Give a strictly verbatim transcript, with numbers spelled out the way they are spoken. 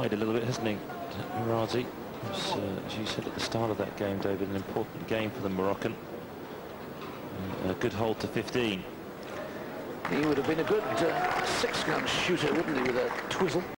wide a little bit, hasn't he, Mirazi? As, uh, as you said at the start of that game, David, an important game for the Moroccan. Uh, a good hold to fifteen. He would have been a good uh, six-gun shooter, wouldn't he, with a twizzle?